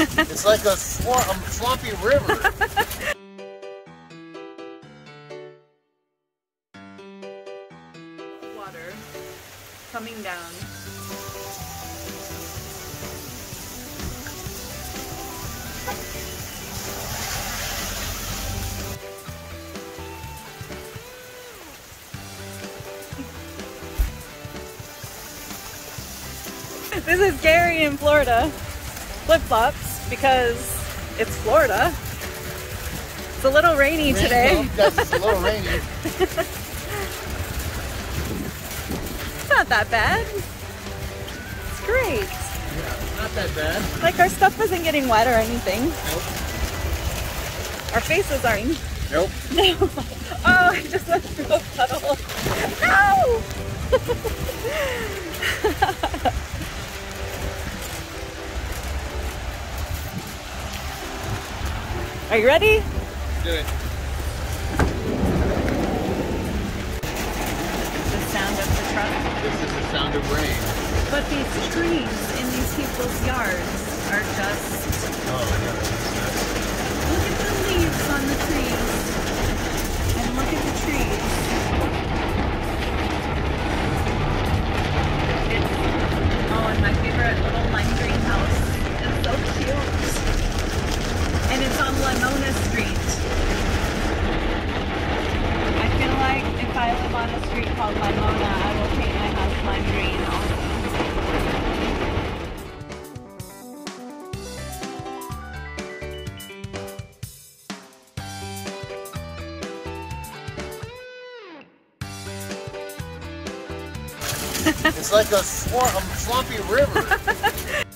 It's like a swampy river. Water coming down. This is Gary in Florida. Flip-flops because it's Florida. It's a little rainy today. Yes, it's a little rainy. It's not that bad. It's great. Yeah, not that bad. Like our stuff isn't getting wet or anything. Nope. Our faces aren't. Nope. No. Oh, I just went through a puddle. No! Are you ready? Do it. The sound of the truck. This is the sound of rain. But these trees in these people's yards are just... Oh, yeah. Look at the leaves on the trees. And look at the trees. Oh, and my favorite little lime green house is so cute. And it's on Lamona Street. I feel like if I live on a street called Lamona, I will paint my house lime green also. It's like a swampy river.